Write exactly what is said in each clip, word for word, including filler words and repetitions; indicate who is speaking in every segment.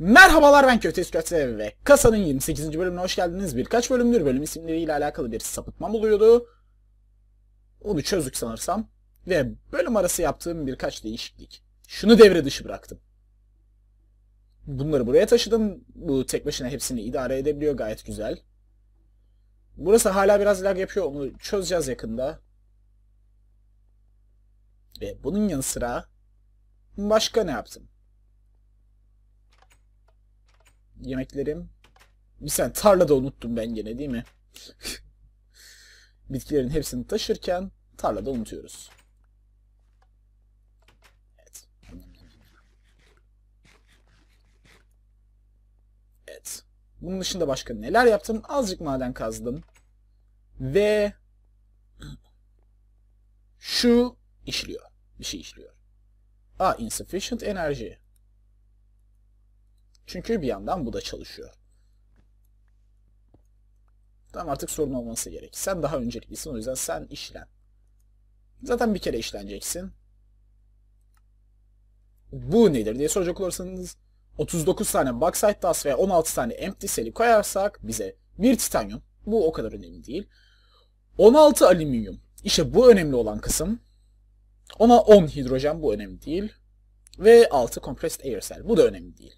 Speaker 1: Merhabalar, ben Kötü Kötü ve Kasa'nın yirmi sekizinci bölümüne hoş geldiniz. Birkaç bölümdür bölüm isimleriyle alakalı bir sapıtmam oluyordu. Onu çözdük sanırsam. Ve bölüm arası yaptığım birkaç değişiklik. Şunu devre dışı bıraktım. Bunları buraya taşıdım. Bu tek başına hepsini idare edebiliyor, gayet güzel. Burası hala biraz lag yapıyor, onu çözeceğiz yakında. Ve bunun yanı sıra başka ne yaptım? Yemeklerim. Bir sen tarlada unuttum ben gene, değil mi? Bitkilerin hepsini taşırken tarlada unutuyoruz. Evet. Evet. Bunun dışında başka neler yaptım? Azıcık maden kazdım. Ve şu işliyor. Bir şey işliyor. Aa, insufficient enerji. Çünkü bir yandan bu da çalışıyor. Tamam, artık sorun olması gerek. Sen daha önceliklisin, o yüzden sen işlen. Zaten bir kere işleneceksin. Bu nedir diye soracak olursanız otuz dokuz tane bauxite dust ve on altı tane empty cell'i koyarsak bize bir titanyum. Bu o kadar önemli değil. on altı alüminyum. İşte bu önemli olan kısım. Ona on hidrojen, bu önemli değil. Ve altı compressed air cell. Bu da önemli değil.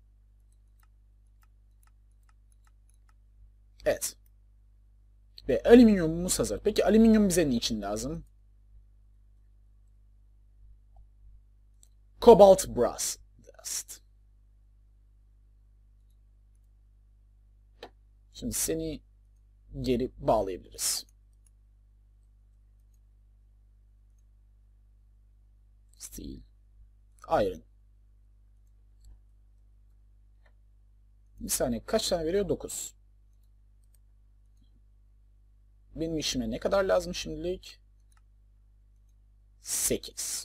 Speaker 1: Evet. Ve alüminyumumuz hazır. Peki alüminyum bize niçin lazım? Cobalt brass dust. Şimdi seni geri bağlayabiliriz. Steel. Iron. Bir saniye, kaç tane veriyor? dokuz. Benim işime ne kadar lazım şimdilik? sekiz.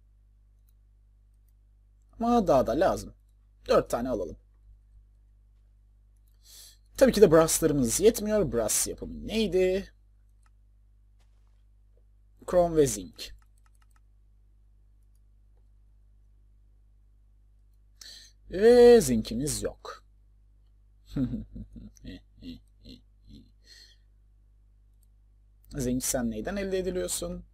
Speaker 1: Ama daha da lazım. dört tane alalım. Tabii ki de brasslarımız yetmiyor. Brass yapımı neydi? Chrome ve zinc. Ve zinkimiz yok. Zinc sen neyden elde ediliyorsun?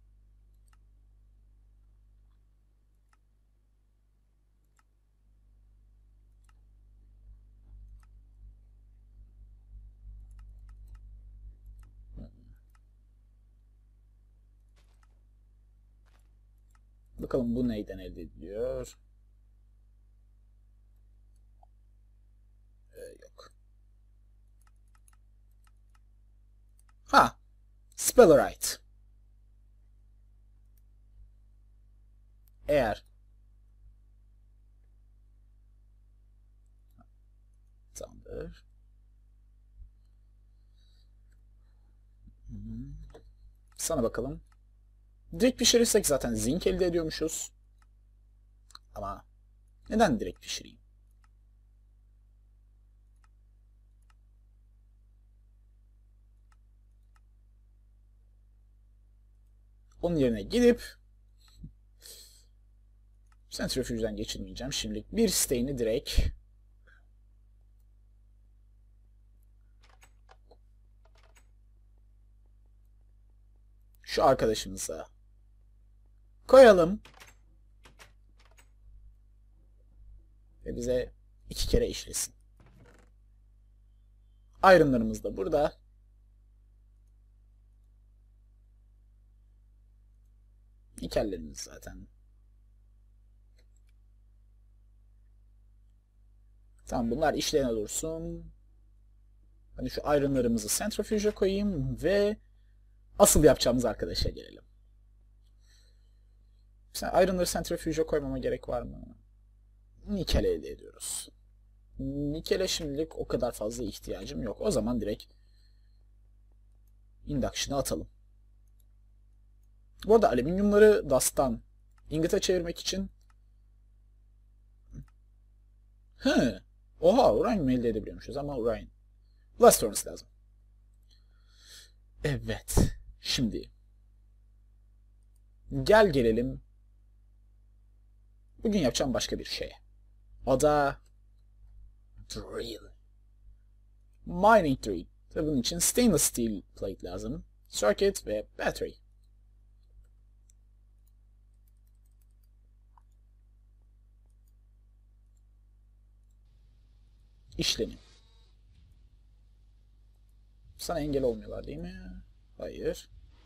Speaker 1: Bakalım bu neyden elde ediliyor? Ee, yok. Ha! Spellerite. Eğer tamamdır. Sana bakalım. Direkt pişirirsek zaten zinc elde ediyormuşuz. Ama neden direkt pişireyim? Onun yerine gidip sentrifüjden geçirmeyeceğim. Şimdilik bir steyini direkt şu arkadaşımıza koyalım. Ve bize iki kere işlesin. Iron'larımız da burada. Nikellerimiz zaten. Tamam, bunlar işlerine dursun. Hani şu iron'larımızı sentrifüje koyayım ve asıl yapacağımız arkadaşa gelelim. Sen iron'ları sentrifüje koymama gerek var mı? Nikel elde ediyoruz. Nikele şimdilik o kadar fazla ihtiyacım yok. O zaman direkt induction'a atalım. Bu arada alüminyumları dust'tan ingot'a çevirmek için Hı. Oha, uranyum elde edebiliyormuşuz ama uranyum. Blast furnace lazım. Evet. Şimdi gel gelelim bugün yapacağım başka bir şeye. O da drill. Mining drill. Tabii bunun için stainless steel plate lazım. Circuit ve battery. İşlenim. Sana engel olmuyorlar değil mi? Hayır.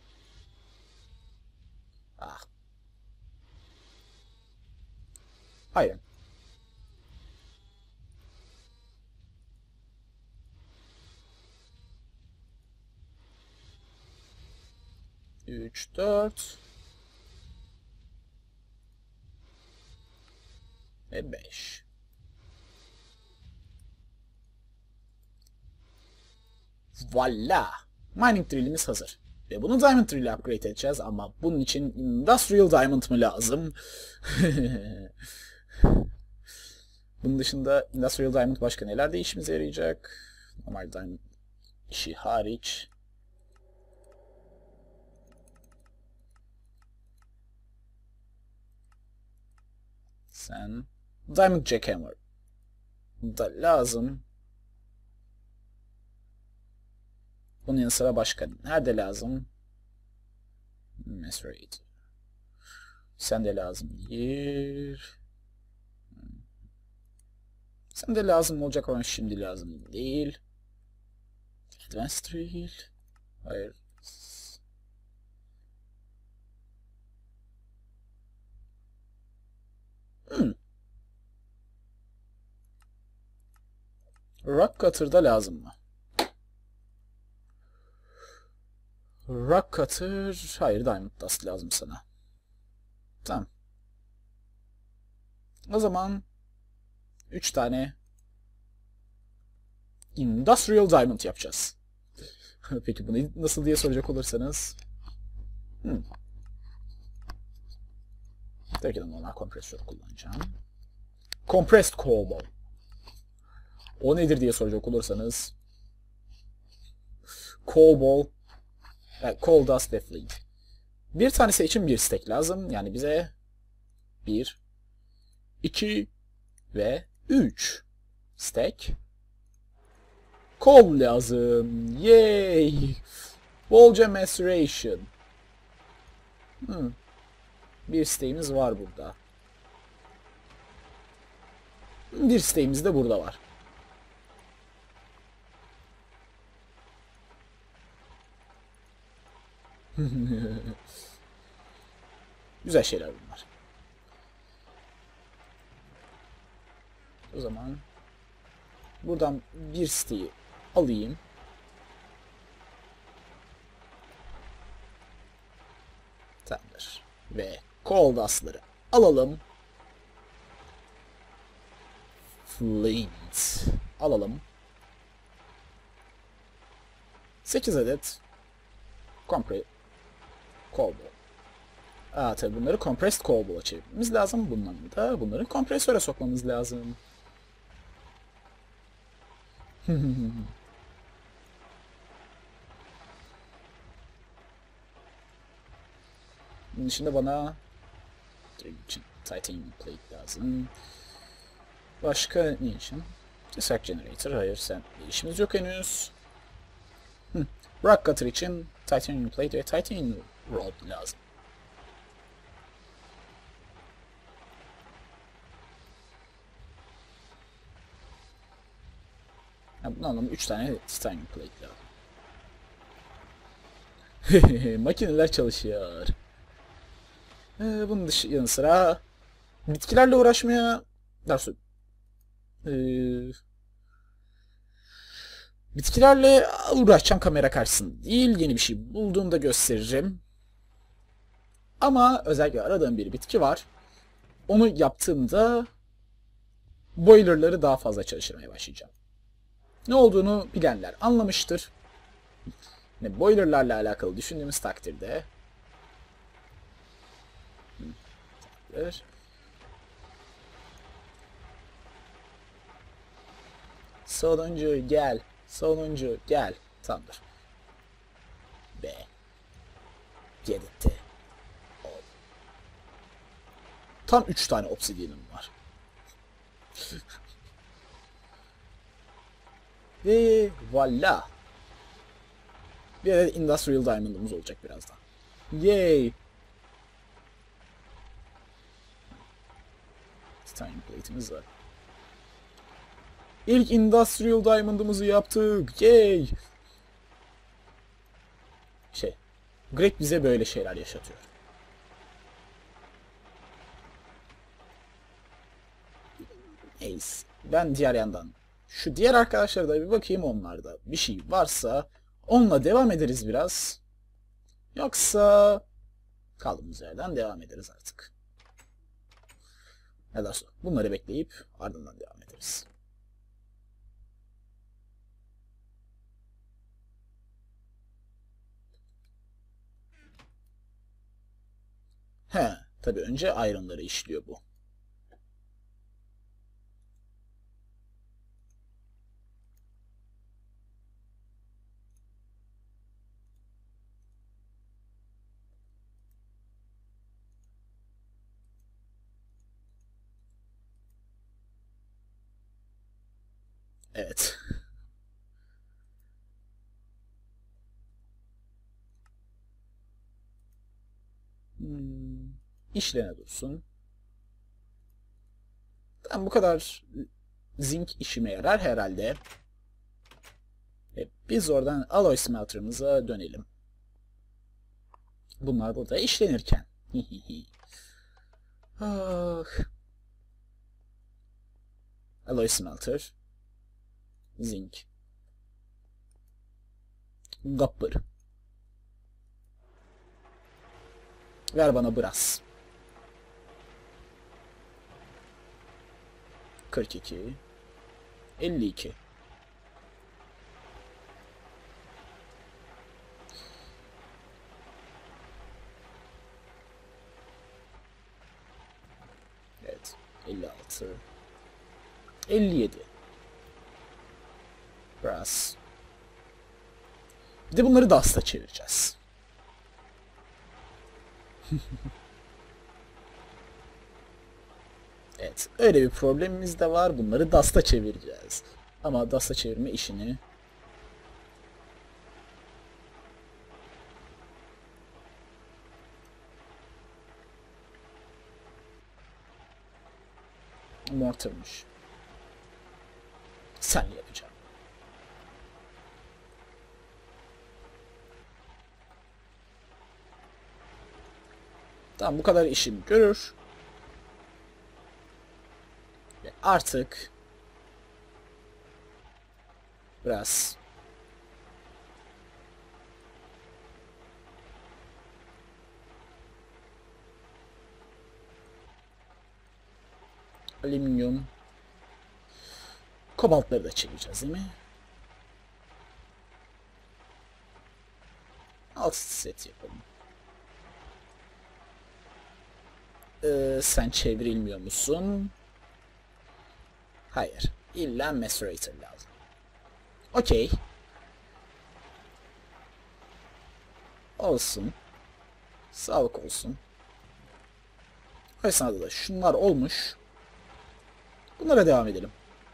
Speaker 1: Ah. Hayır. Üç, dört. Ve beş. Voila! Mining drill'imiz hazır. Ve bunu Diamond Drill'e upgrade edeceğiz ama bunun için Industrial Diamond mı lazım? Bunun dışında Industrial Diamond başka nelerde işimize yarayacak? Normal Diamond işi hariç. Sen Diamond Jackhammer da lazım. Bunun yanı sıra başka nerede lazım? Macerator. Sen de lazım değil. Sen de lazım olacak ama şimdi lazım değil. Advanced Drill. Hayır. Hmm. Rock Cutter'da lazım mı? Rock Cutter... Hayır, Diamond Dust lazım sana. Tamam. O zaman üç tane Industrial Diamond yapacağız. Peki bunu nasıl diye soracak olursanız... Hmm. Tabii ki de normal kompresör kullanacağım. Compressed Cobalt. O nedir diye soracak olursanız... Cobalt... Yani Coal Dust Deflate. Bir tanesi için bir stack lazım. Yani bize bir, iki ve üç stack coal lazım. Yay! Bolca maceration. Hmm. Bir stack'imiz var burada. Bir stack'imiz de burada var. Güzel şeyler bunlar. O zaman buradan bir siteyi alayım. Tamamdır. Ve coal dust'ları alalım. Flint alalım. sekiz adet Compressed Cobalt. Aa, tabii bunları Compressed Cobalt'a çevirmemiz lazım. Bundan da bunları kompresöre sokmamız lazım. Bunun için bana Titanium Plate lazım. Başka ne için? Disk Generator. Hayır, sen işimiz yok henüz. Rock Cutter için Titanium Plate ve Titanium Rod lazım. Yani bunun anlamı üç tane Titanium Plate lazım. Makineler çalışıyor. Ee, bunun dışı yanı sıra bitkilerle uğraşmaya dersi ee, bitkilerle uğraşacağım kamera karşısında değil. Yeni bir şey bulduğumda gösteririm. Ama özellikle aradığım bir bitki var. Onu yaptığımda boilerları daha fazla çalıştırmaya başlayacağım. Ne olduğunu bilenler anlamıştır. Ne boilerlarla alakalı düşündüğümüz takdirde Tamamdır. Sonuncu gel. Sonuncu gel. Tamamdır. Be. Gitti. Tam üç tane obsidianım var. Ve voila. Bir adet Industrial Diamond'ımız olacak birazdan. Yay. Titanium plate'imiz var. İlk Industrial Diamond'ımızı yaptık. Yay. Şey. Greg bize böyle şeyler yaşatıyor. Ace. Ben diğer yandan şu diğer arkadaşlara da bir bakayım, onlarda bir şey varsa onunla devam ederiz biraz. Yoksa kaldığımız yerden devam ederiz artık. Ne dersin? Bunları bekleyip ardından devam ederiz. He, tabii önce iron'ları işliyor bu. Evet. Hmm, işlene dursun. Tamam, bu kadar zinc işime yarar herhalde. E, biz oradan alloy smelter'ımıza dönelim. Bunlar burada işlenirken. Ah. Alloy smelter. Zinc. Copper. Ver bana brass. kırk iki. elli iki. Evet. elli altı. elli yedi. Brass. Bir de bunları Dust'a çevireceğiz. Evet. Öyle bir problemimiz de var. Bunları Dust'a çevireceğiz. Ama Dust'a çevirme işini mortarmış. Sen yapacağım. Tamam, bu kadar işim görür. Ve artık biraz alüminyum, kobaltları da çekeceğiz değil mi? Alt set yapalım. Ee, sen çevrilmiyor musun? Hayır. İlla macerator lazım. Okey. Olsun. Sağlık olsun. O esnada da şunlar olmuş. Bunlara devam edelim.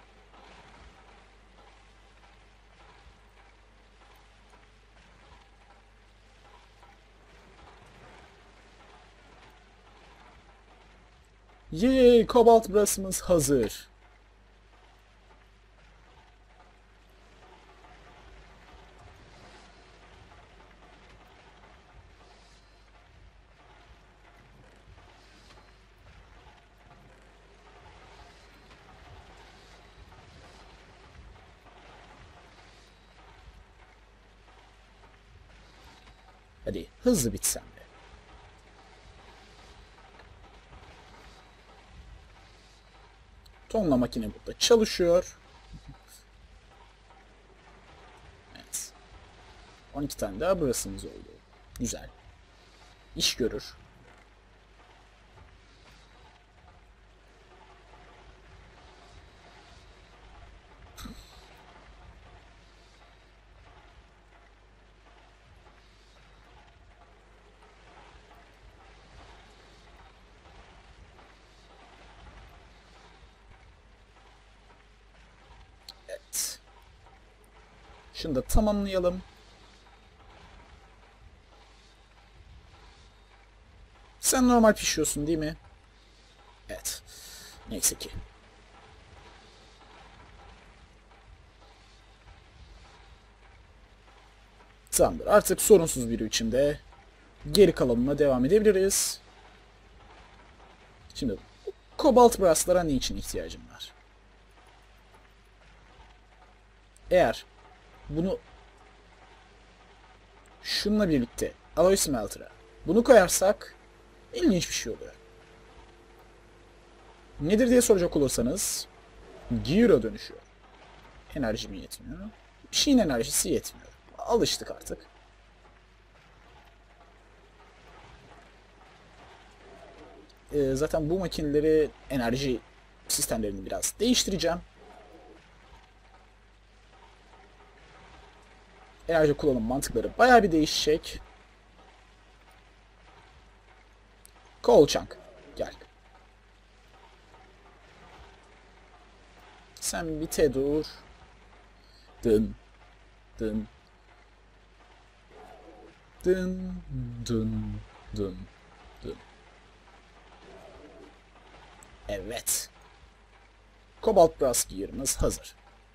Speaker 1: Yay! Cobalt brass'ımız hazır. Hadi hızlı bitsen de. Tonla makine burada çalışıyor. Evet. on iki tane daha burasımız oldu. Güzel. İş görür. Evet. Şunu da tamamlayalım. Sen normal pişiyorsun değil mi? Evet. Neyse ki. Tamamdır. Artık sorunsuz bir biçimde geri kalanına devam edebiliriz. Şimdi kobalt brasslara niçin ihtiyacım var? Eğer bunu şununla birlikte alloy smelter'a bunu koyarsak ilginç bir şey oluyor. Nedir diye soracak olursanız Gear'a dönüşüyor. Enerjim yetmiyor. Bir şeyin enerjisi yetmiyor. Alıştık artık. Ee, zaten bu makineleri enerji sistemlerini biraz değiştireceğim. Enerji kullanım mantıkları bayağı bir değişecek. Coal Chunk. Gel. Sen bir te dur. Dın. Dın. Dın. Dın. Dın. Dın. Evet. Cobalt Brass Gear'ımız hazır.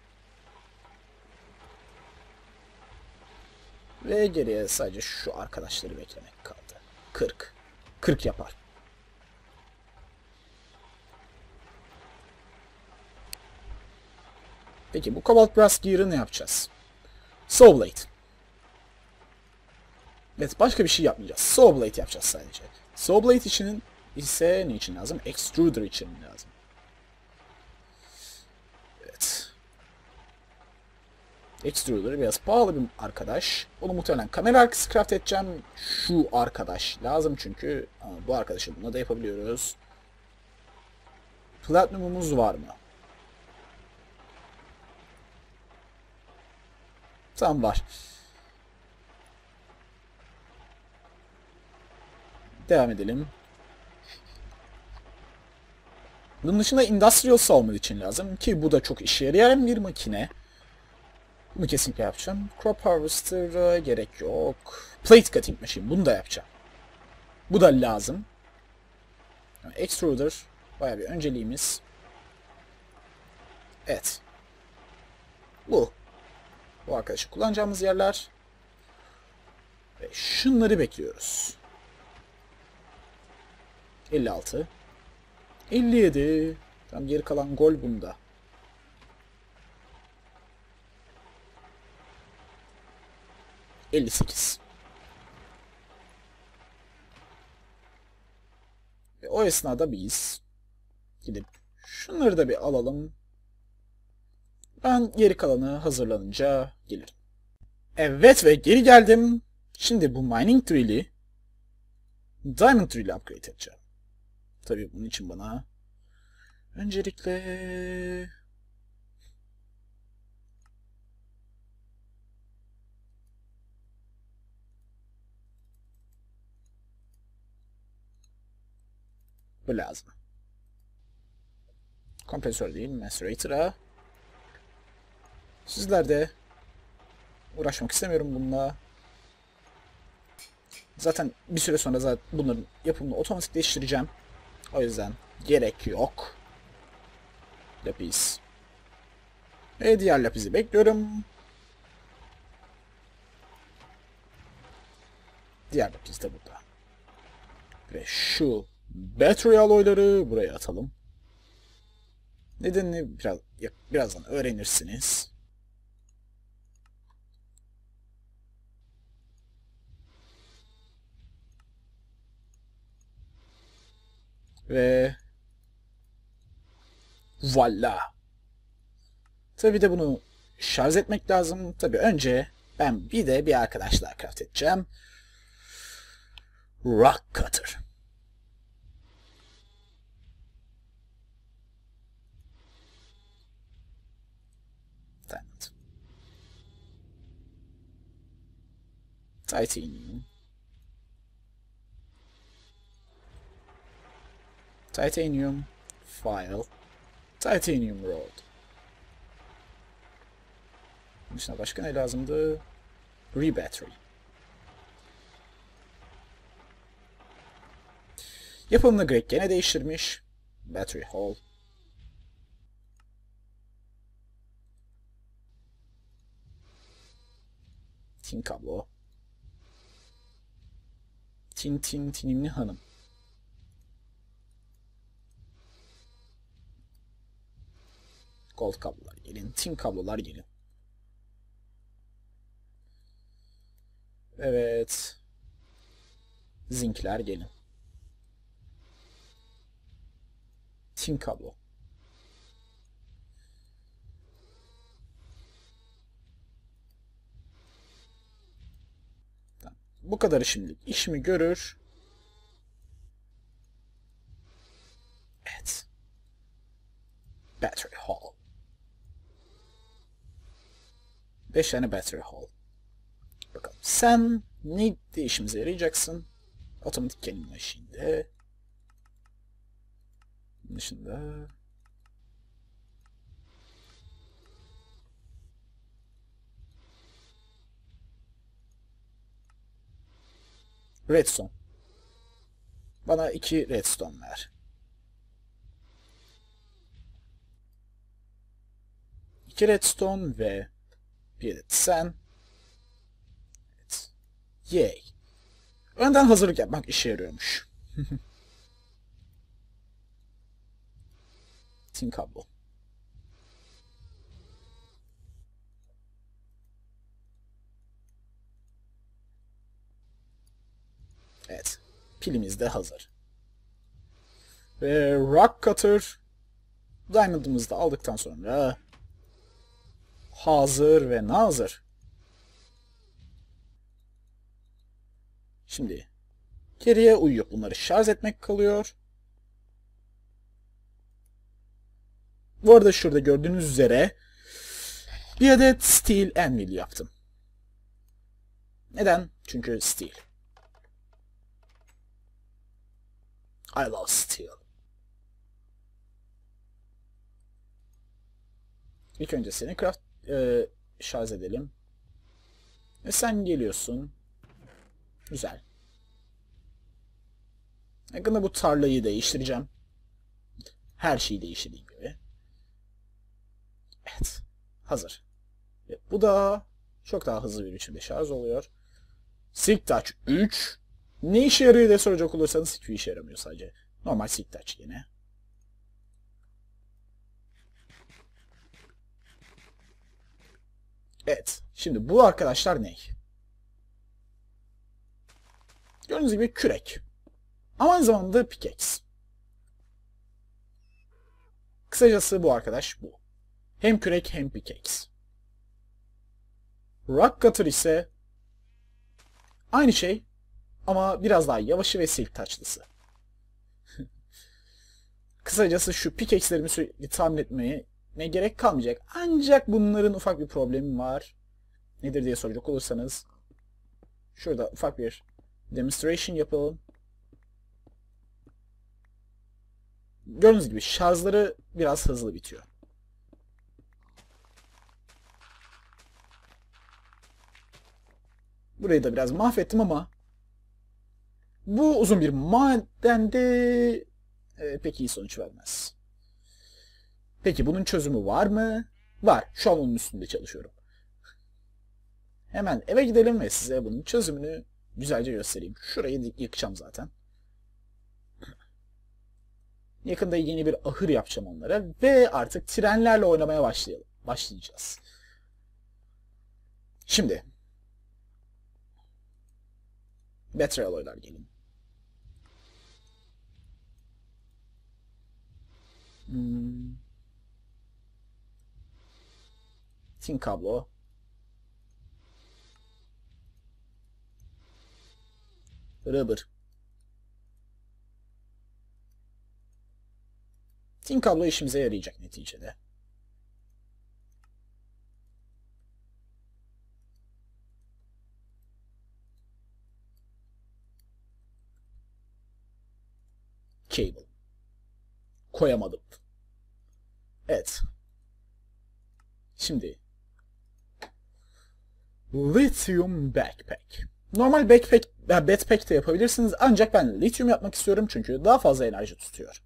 Speaker 1: Ve geriye sadece şu arkadaşları beklemek kaldı. kırk. kırk yapar. Peki bu Cobalt Brass Gear'ı ne yapacağız? Saw Blade. Evet, başka bir şey yapmayacağız. Saw Blade yapacağız sadece. Saw Blade için ise ne için lazım? Extruder için lazım. Evet. Extruder biraz pahalı bir arkadaş. Onu muhtemelen kamera arkası craft edeceğim. Şu arkadaş lazım çünkü bu arkadaşı bununla da yapabiliyoruz. Platinumumuz var mı? Tamam, var. Devam edelim. Bunun dışında Industrial Sawmill için lazım ki bu da çok işe yarayan bir makine. Bunu kesinlikle yapacağım. Crop Harvester'a gerek yok. Plate Cutting Machine, bunu da yapacağım. Bu da lazım. Yani Extruder bayağı bir önceliğimiz. Evet. Bu. Bu arkadaşı kullanacağımız yerler. Ve şunları bekliyoruz. elli altı. elli yedi. Tam geri kalan gol bunda. elli sekiz. Ve o esnada biz gidip şunları da bir alalım. Ben geri kalanı hazırlanınca gelirim. Evet ve geri geldim. Şimdi bu Mining Drill'i Diamond Drill'e upgrade edeceğim. Tabii bunun için bana öncelikle bu lazım. Kompresör değil, Macerator'a. Sizler de uğraşmak istemiyorum bununla. Zaten bir süre sonra zaten bunların yapımını otomatikleştireceğim. O yüzden gerek yok. Lapis. Ve diğer lapisi bekliyorum. Diğer lapis de burada. Ve şu battery alloyları buraya atalım. Nedenini biraz birazdan öğrenirsiniz. Ve voila. Tabii de bunu şarj etmek lazım. Tabii önce ben bir de bir arkadaşla craft edeceğim. Rock Cutter. Diamond. Titanium. Titanium file. Titanium rod. Dışına başka ne lazımdı? Rebattery. Yapımını Greg gene değiştirmiş. Battery Hall. Tin kablo. Tin tin tinimli hanım. Gold kablolar gelin. Tin kablolar gelin. Evet. Zinkler gelin. Tin kablo. Tamam. Bu kadarı şimdilik işimi görür. Evet. Battery Hall. beş tane Battery Hall. Bakalım. Sen ne işimize yarayacaksın? Otomatik kelime eşiğinde. Dışında. Redstone. Bana iki redstone ver. İki redstone ve bir adet sen. Evet. Yay. Önden hazırlık yapmak işe yarıyormuş. Tin kablo. Evet. Pilimiz de hazır. Ve Rock Cutter Diamond'ımızı da aldıktan sonra hazır ve nazır. Şimdi geriye uyuyup bunları şarj etmek kalıyor. Bu arada şurada gördüğünüz üzere bir adet Steel Anvil yaptım. Neden? Çünkü Steel. I love Steel. İlk önce seni craft e, şarj edelim. Ve sen geliyorsun. Güzel. Yakında bu tarlayı değiştireceğim. Her şeyi değiştirdiğim gibi. Evet. Hazır. Ve bu da çok daha hızlı bir biçimde şarj oluyor. Silk Touch üç. Ne işe yarıyor diye soracak olursanız hiçbir işe yaramıyor sadece. Normal Silk Touch yine. Evet. Şimdi bu arkadaşlar ne? Gördüğünüz gibi kürek. Ama aynı zamanda pickaxe. Kısacası bu arkadaş bu. Hem kürek hem pickaxe. Rock Cutter ise aynı şey ama biraz daha yavaşı ve silk touchlısı. Kısacası şu pickaxe'lerimi sürekli tamir etmeye ne gerek kalmayacak. Ancak bunların ufak bir problemi var. Nedir diye soracak olursanız. Şurada ufak bir demonstration yapalım. Gördüğünüz gibi şarjları biraz hızlı bitiyor. Burayı da biraz mahvettim ama bu uzun bir madende e, pek iyi sonuç vermez. Peki bunun çözümü var mı? Var. Şu an onun üstünde çalışıyorum. Hemen eve gidelim ve size bunun çözümünü güzelce göstereyim. Şurayı yakacağım zaten. Yakında yeni bir ahır yapacağım onlara ve artık trenlerle oynamaya başlayalım. Başlayacağız. Şimdi Battery alloylar gelin. Hmm. Tin kablo. Rubber. Tin kablo işimize yarayacak neticede. Cable. Koyamadım. Evet. Şimdi Lithium Backpack. Normal backpack, yani backpack de yapabilirsiniz ancak ben lityum yapmak istiyorum çünkü daha fazla enerji tutuyor.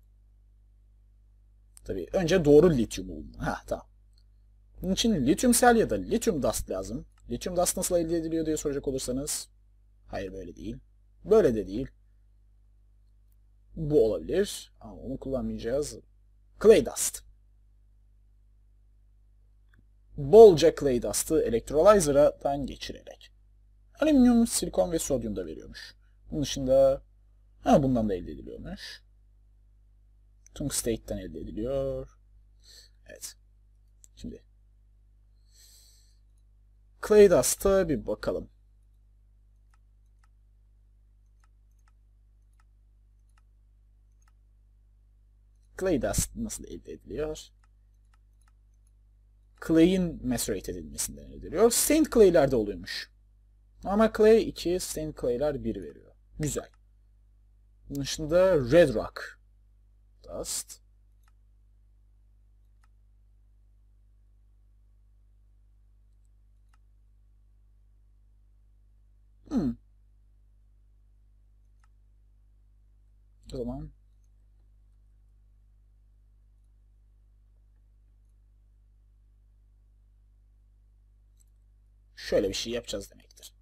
Speaker 1: Tabii önce doğru lityum bulun. Ha tamam. Bunun için lityum cell ya da lityum dust lazım. Lityum dust nasıl elde ediliyor diye soracak olursanız. Hayır böyle değil. Böyle de değil. Bu olabilir. Ama onu kullanmayacağız. Clay dust. Bolca clay dust'ı elektrolyzer'dan geçirerek. Alüminyum, silikon ve sodyum da veriyormuş. Bunun dışında ha, bundan da elde ediliyormuş. Tungstate'den elde ediliyor. Evet. Şimdi clay dust'a bir bakalım. Clay dust nasıl elde ediliyor? Clay'in macerate edilmesinden elde ediliyor. Stained clay'ler de oluyormuş. Normal clay iki, stained clay'ler bir veriyor. Güzel. Bunun dışında red rock dust. Hmm. O zaman şöyle bir şey yapacağız demektir.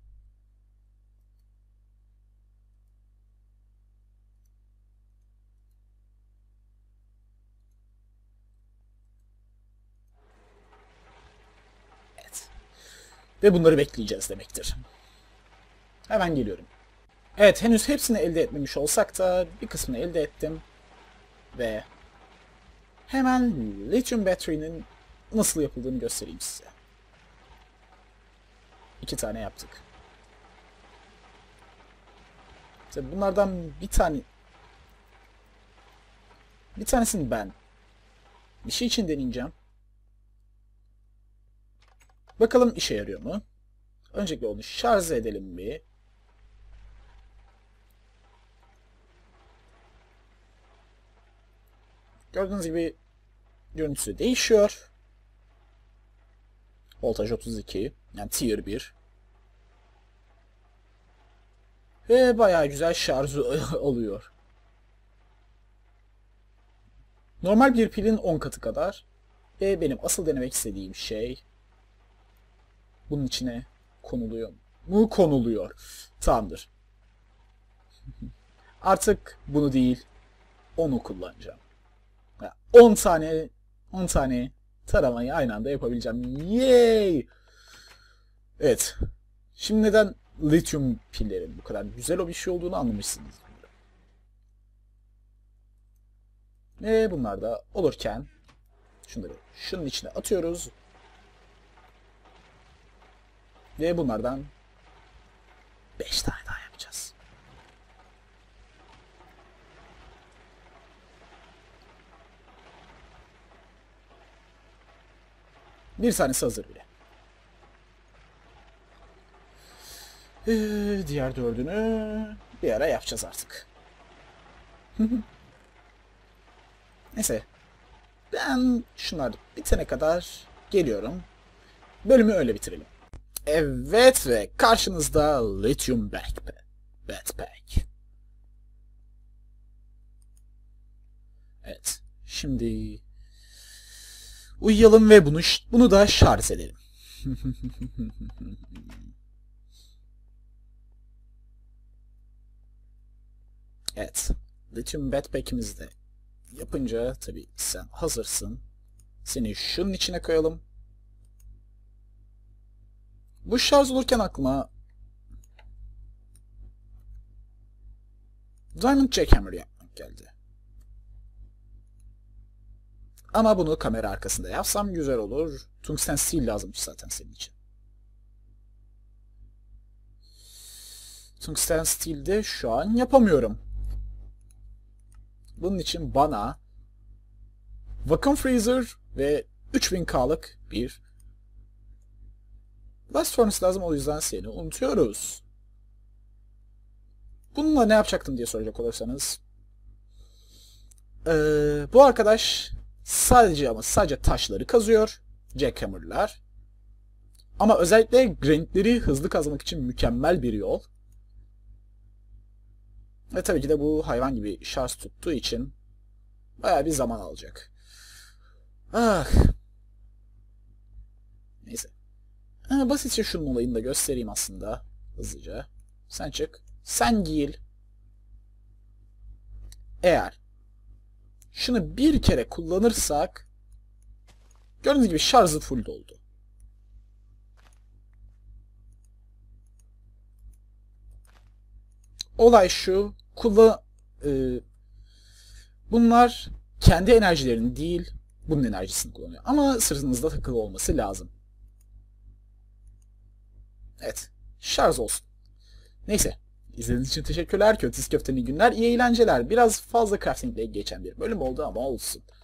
Speaker 1: Evet. Ve bunları bekleyeceğiz demektir. Hemen geliyorum. Evet, henüz hepsini elde etmemiş olsak da bir kısmını elde ettim. Ve hemen lithium battery'nin nasıl yapıldığını göstereyim size. İki tane yaptık. Tabii bunlardan bir tane bir tanesini ben bir şey için deneyeceğim. Bakalım işe yarıyor mu? Öncelikle onu şarj edelim bir. Gördüğünüz gibi görüntüsü değişiyor. Voltaj otuz iki. Yani tier bir. Ve bayağı güzel şarj oluyor. Normal bir pilin on katı kadar. Ve benim asıl denemek istediğim şey bunun içine konuluyor mu? Konuluyor. Tamamdır. Artık bunu değil, onu kullanacağım. on tane on tane taramayı aynı anda yapabileceğim. Yay! Evet. Şimdi neden lityum pillerin bu kadar güzel o bir şey olduğunu anlamışsınız. Ve bunlar da olurken şunları şunun içine atıyoruz. Ve bunlardan beş tane daha yapacağız. Bir tanesi hazır bile. Ee, diğer dördünü bir ara yapacağız artık. Neyse. Ben şunlar bitene kadar geliyorum. Bölümü öyle bitirelim. Evet ve karşınızda Lithium Backpack. Backpack. Evet. Şimdi uyuyalım ve bunu bunu da şarj edelim. Evet. Lithium Backpack'imizi de yapınca tabii sen hazırsın. Seni şunun içine koyalım. Bu şarj olurken aklıma Diamond Jackhammer yapmak geldi. Ama bunu kamera arkasında yapsam güzel olur. Tungsten Steel lazımmış zaten senin için. Tungsten Steel'de şu an yapamıyorum. Bunun için bana Vacuum Freezer ve üç bin K'lık bir Blast Furnace lazım, o yüzden seni unutuyoruz. Bununla ne yapacaktım diye soracak olursanız. Ee, bu arkadaş sadece ama sadece taşları kazıyor. Jackhammer'lar. Ama özellikle grantleri hızlı kazanmak için mükemmel bir yol. Ve tabii ki de bu hayvan gibi şarj tuttuğu için bayağı bir zaman alacak. Ah. Neyse. Ha, basitçe şunun olayını da göstereyim aslında. Hızlıca. Sen çık. Sen giyil. Eğer şunu bir kere kullanırsak gördüğünüz gibi şarjı full doldu. Olay şu. Kullan e, bunlar kendi enerjilerini değil bunun enerjisini kullanıyor. Ama sırtınızda takılı olması lazım. Evet. Şarj olsun. Neyse. İzlediğiniz için teşekkürler. Kötüsüz köfteli günler. İyi eğlenceler. Biraz fazla craftingle geçen bir bölüm oldu ama olsun.